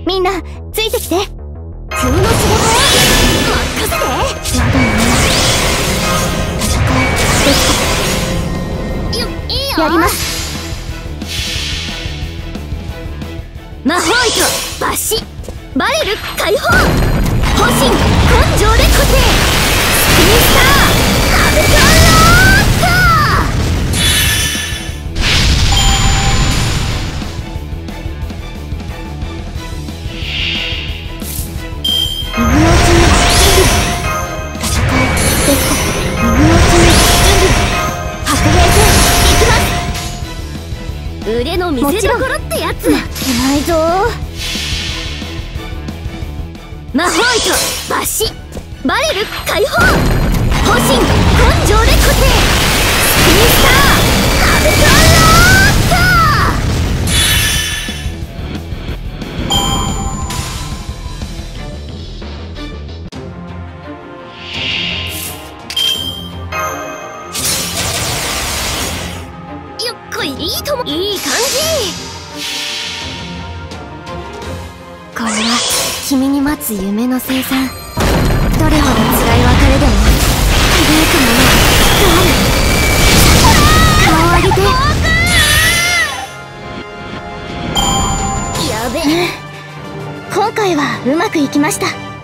みんなついてきて。君の仕事は任せて。まだね。戦いいいよ。やります。魔法糸抜糸バレル解放方針根性で固定スピンスターアブトローッ耳のうちに準備戦いですか。耳のうちに準備白兵戦いきます。腕の見せ所ってやつ。負けないぞ。魔法糸抜糸バレル解放方針根性で固定スピンスターアブトローッよっこいいともいい感じ。これは君に待つ夢の生産。どれほど辛い別れでも輝くものはきっとある。顔を上げて。やべえ。今回はうまくいきました。